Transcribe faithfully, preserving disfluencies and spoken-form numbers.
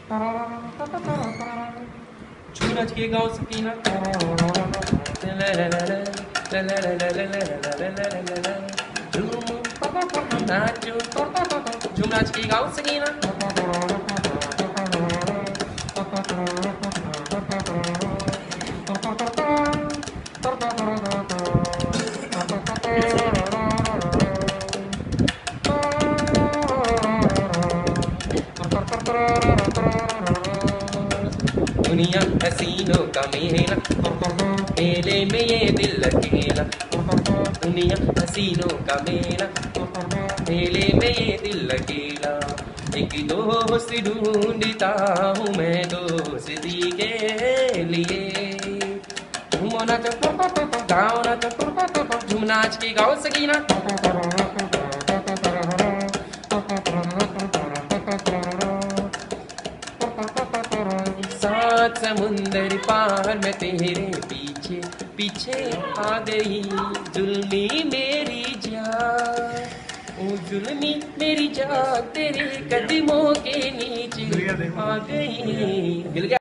सूरज के गाँव सकीना नाचो झूमराज के गाँव सकीना दुनिया हसीनों का मेला मेले में ये दिल अकेला दुनिया हसीनों का मेला मेले में ये दिल अकेला एक दोस्त ढूंढता हूँ मैं दोस्ती के लिए झूमो नाचो गाओ नाचो झूम नाच के गाओ सकीना सात समुंदर पार मैं तेरे पीछे पीछे आ गई जुल्मी मेरी जान ओ जुल्मी मेरी जान तेरे कदमों के नीचे आ गई। मिल गया।